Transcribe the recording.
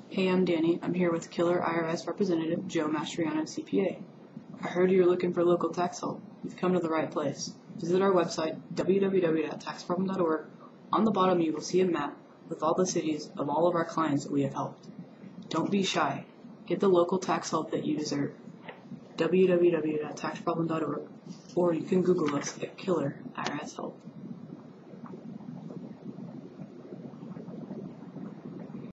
Hey, I'm Danny. I'm here with Killer IRS Representative Joe Mastriano, CPA. I heard you're looking for local tax help. You've come to the right place. Visit our website, www.taxproblem.org. On the bottom, you will see a map with all the cities of all of our clients that we have helped. Don't be shy. Get the local tax help that you deserve. www.taxproblem.org, or you can Google us at Killer IRS Help.